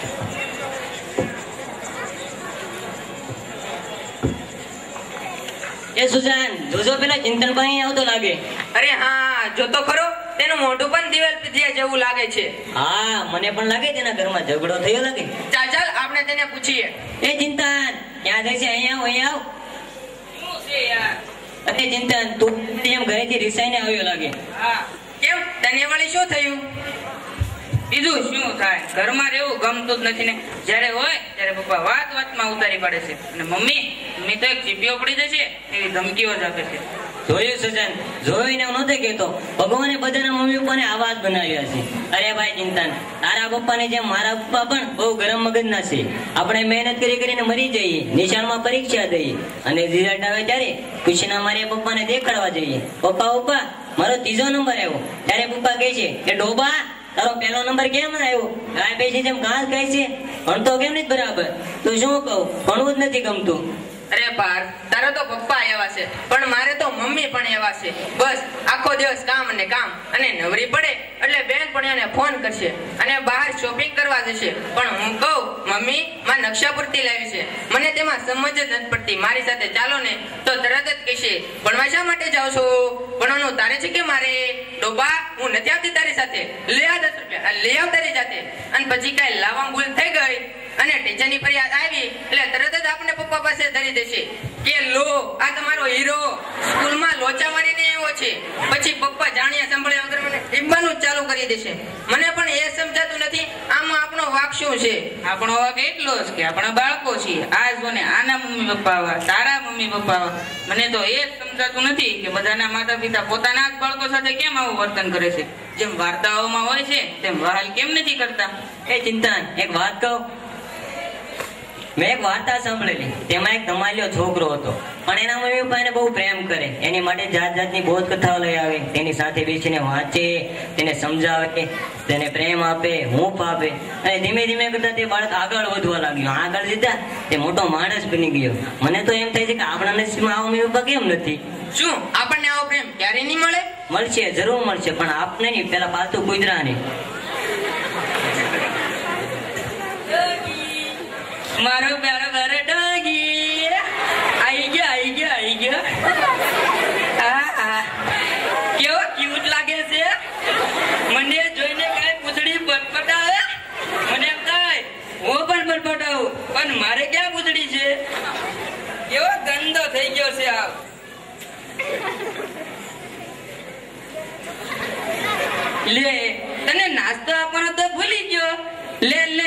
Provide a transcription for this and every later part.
એ સુજાન, જોજો પેલા ચિંતનભાઈ આવતો લાગે. અરે હા, જો તો ખરો, તેનું મોઢું પણ દિવાલ પીધ્યા જેવું લાગે છે. હા, મને પણ લાગે તેના ઘરમાં ઝઘડો થયો લાગે. ચાલ ચાલ આપણે તેને પૂછીએ. એ ચિંતન, ક્યાં જાય છે? અહીંયા આવ, અહીંયા આવ. શું છે યાર? અરે ચિંતન, તું એમ ઘરેથી રિસાઈને આવ્યો લાગે. હા, કેમ તને વળી શું થયું? બીજું શું થાય, ઘરમાં રહેવું ગમતું જ નથી ને. જ્યારે હોય ત્યારે પપ્પા વાત વાતમાં ઉતારી પાડે છે, અને મમ્મી તો એક ચીપીઓ પડી જશે એવી ધમકીઓ જ આપે છે. જોયું સુજાન, જોઈને હું નતો કહેતો, ભગવાને બધાના મમ્મી પપ્પાને આવા જ બનાવ્યા છે. અરે ભાઈ ચિંતન, તારા પપ્પાને જેમ મારા પપ્પા પણ બહુ ગરમ મગજના છે. આપણે મહેનત કરી કરીને મરી જઈએ, નિશાળમાં પરીક્ષા દઈએ, અને રિઝલ્ટ આવે ત્યારે ખુશીના મારે પપ્પાને દેખાડવા જઈએ. પપ્પા મારો ત્રીજો નંબર આવ્યો. ત્યારે પપ્પા કહે છે કે ડોબા, તારો પહેલો નંબર કેમ આવ્યો? ગાય બેસી જેમ ઘાસ ખાય છે, ભણતો કેમ નથી બરાબર? તો શું કહું, ભણવું જ નથી ગમતું. અરે પાર, તારો તો પપ્પા એવા છે, પણ મારે તો મમ્મી પણ એવા છે. બસ આખો દિવસ કામ અને કામ, અને નવરી પડે એટલે બેનપણીઓને ફોન કરશે અને બહાર શોપિંગ કરવા જશે. પણ હું કહું મમ્મી માં નકશા પૂરતી લાવી છે, મને તેમાં સમજ જ નથી પડતી. મારી સાથે ચાલો ને તો તરત જ કહેશે ભણવા શા માટે જાવ છો? ભણવાનું તારે છે કે મારે? ડોબા, હું નથી આવતી તારી સાથે, લે આ 10 રૂપિયા, લે આવ તારી જાતે. અને પછી કઈ લાવવા ભૂલ થઈ ગઈ અને ટીચરની ફરિયાદ આવી એટલે તરત જ આપણે પપ્પા પાસે ધરી દેશે કે લો આ તમારો હીરો સ્કૂલમાં લોચા મારીને આવ્યો છે. પછી પપ્પા જાણ્યા સાંભળ્યા વગર મને ટીપવાનું ચાલુ કરી દેશે. મને પણ એ સમજાતું નથી આમાં આપણો વાંક શું છે. આપણો વાંક એટલો જ કે આપણા બાળકો છીએ. આ જો ને આના મમ્મી પપ્પા આવા, તારા મમ્મી પપ્પા આવા. મને તો એ જ સમજાતું નથી કે બધાના માતા પિતા પોતાના જ બાળકો સાથે કેમ આવું વર્તન કરે છે. જેમ વાર્તાઓમાં હોય છે તેમ વહાલ કેમ નથી કરતા. એ ચિંતન, એક વાત કહું, મેં એક વાર્તા સાંભળેલી. તેમાં એક ધમાલિયો છોકરો હતો, પણ એના મમ્મી પપ્પા એને બહુ પ્રેમ કરે. એની માટે જાત જાતની બોધ કથાઓ લઈ આવે, તેની સાથે બેસીને વાંચે, તેને સમજાવે, તેને પ્રેમ આપે, હૂંફ આપે, અને ધીમે ધીમે કરતા તે બાળક આગળ વધવા લાગ્યો. આગળ જતા તે મોટો માણસ બની ગયો. મને તો એમ થાય છે કે આપણા નસીબમાં આવા મમ્મી પપ્પા કેમ નથી? શું આપણને આવો પ્રેમ ક્યારે નહીં મળે? મળશે, જરૂર મળશે, પણ આપને નહીં, પેલા પાલતુ કૂતરાને. મારો પ્યારો ઘરે ડાગી આઈ ગયો. કેવો ક્યુટ લાગે છે. મને જોઈને કઈ પૂછડી પટપટાવે. મને એમ થાય હું પણ પટપટાવું, પણ મારે ક્યાં પૂછડી છે? કેવો ગંદો થઈ ગયો છે આ. લે, તને નાસ્તો આપવાનો તો ભૂલી ગયો. લે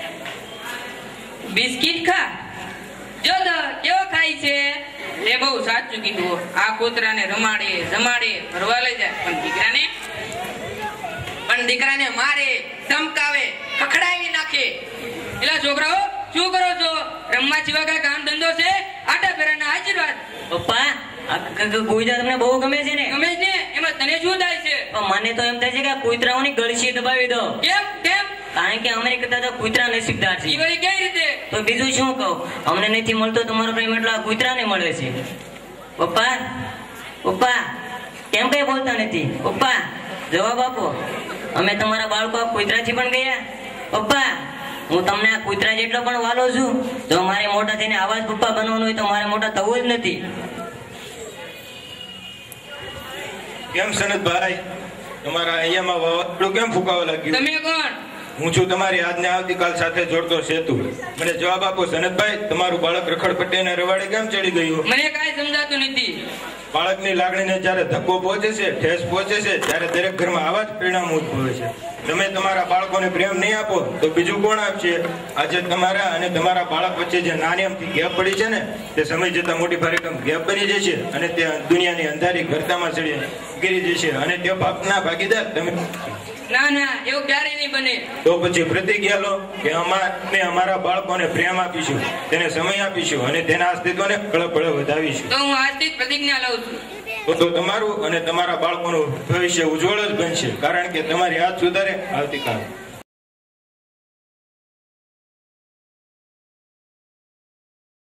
બિસ્કિટ ખા. જો તો કેવો ખાય છે. તે બહુ સાચું કીધું. આ કૂતરાને રમાડે જમાડે ફરવા લઈ જાય, પણ દીકરાને મારે, ધમકાવે, ખખડાવી નાખે. એલા છોકરાઓ, શું કરો છો? રમવા સિવાય કઈ કામ ધંધો છે? આટા ફેરાના આશીર્વાદ. પપ્પા, કૂતરા તમને બહુ ગમે છે ને? ગમે છે ને, એમાં તને શું થાય છે? મને તો એમ થાય છે કે કૂતરાઓની ગળશી દબાવી દો. કેમ? કારણ કે અમારી કરતા તો કૂતરા નસીબદાર છે. કઈ રીતે? તો બીજું શું કહું, અમને નથી મળતો તમારો પ્રેમ એટલો આ કૂતરાને મળે છે. પપ્પા કેમ કઈ બોલતા નથી? પપ્પા જવાબ આપો. અમે તમારા બાળકો કૂતરાથી પણ ગયા. પપ્પા, હું તમને આ કૂતરા જેટલો પણ વાલો છું. જો મારે મોટા થઈને આવા જ પપ્પા બનવાનું હોય તો મારે મોટા થવું જ નથી. કેમ સનતભાઈ, તમારા અહીંયામાં વાવાઝોડું કેમ ફૂંકાવા લાગ્યું? તમે કોણ? હું છું તમારી આજને આવતીકાલ સાથે જોડતો સેતુ. મને જવાબ આપો સનતભાઈ, તમારું બાળક રખડ પટ્ટીને રવાડે કેમ ચડી ગયું? મને કાંઈ સમજાતું નથી. બાળકની લાગણીને જ્યારે ધક્કો પહોંચે છે, ઠેસ પહોંચે છે, ત્યારે દરેક ઘરમાં આવા જ પરિણામો ઉદ્ભવે છે. તમે તમારા બાળકોને પ્રેમ નહીં આપો તો બીજું કોણ આપશે? આજે તમારા અને તમારા બાળક વચ્ચે જે નાની અમથી ગેપ પડી છે ને, તે સમય જતા મોટી ભારેકમ ગેપ બની જશે, અને તે દુનિયાની અંધારી ઘરતામાં ચડી ગીરી જશે, અને તે પાપના ભાગીદાર તમે. ના, એવું ક્યારેય નહીં બને. તો પછી પ્રતિજ્ઞા લો કે અમે અમારા બાળકોને પ્રેમ આપીશું, તેને સમય આપીશું, અને તેના અસ્તિત્વને પળે વધાવીશું. તો હું આજથી પ્રતિજ્ઞા લઉં છું. તો તમારું અને તમારા બાળકોનું ભવિષ્ય ઉજ્જવળ જ બનશે, કારણ કે તમારી આજ સુધારે આવતીકાલ.